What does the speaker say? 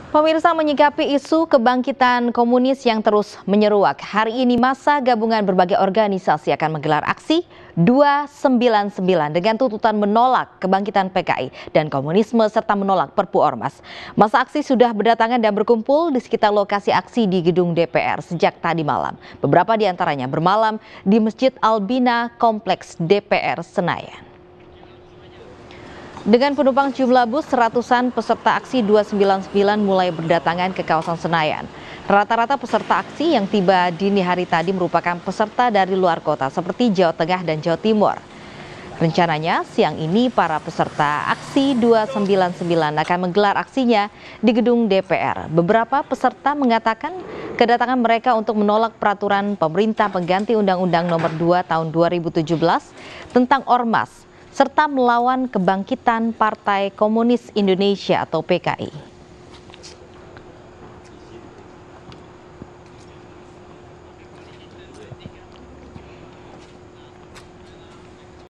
Pemirsa, menyikapi isu kebangkitan komunis yang terus menyeruak, hari ini massa gabungan berbagai organisasi akan menggelar aksi 299 dengan tuntutan menolak kebangkitan PKI dan komunisme serta menolak Perpu Ormas. Massa aksi sudah berdatangan dan berkumpul di sekitar lokasi aksi di gedung DPR sejak tadi malam. Beberapa di antaranya bermalam di Masjid Albina Kompleks DPR Senayan. Dengan penumpang jumlah bus, ratusan peserta aksi 299 mulai berdatangan ke kawasan Senayan. Rata-rata peserta aksi yang tiba dini hari tadi merupakan peserta dari luar kota seperti Jawa Tengah dan Jawa Timur. Rencananya siang ini para peserta aksi 299 akan menggelar aksinya di gedung DPR. Beberapa peserta mengatakan kedatangan mereka untuk menolak peraturan pemerintah pengganti Undang-Undang Nomor 2 Tahun 2017 tentang Ormas serta melawan kebangkitan Partai Komunis Indonesia atau PKI.